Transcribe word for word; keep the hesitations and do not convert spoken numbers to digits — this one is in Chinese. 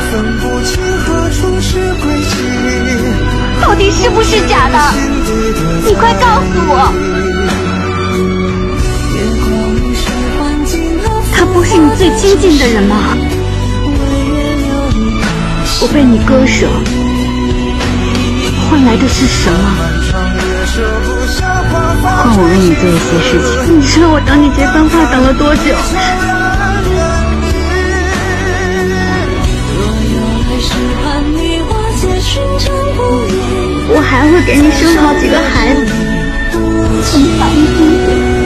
到底是不是假的？你快告诉我！他不是你最亲近的人吗？我被你割舍，换来的是什么？换我为你做一些事情。你知道我等你这番话等了多久？我还会给你生好几个孩子，你放心。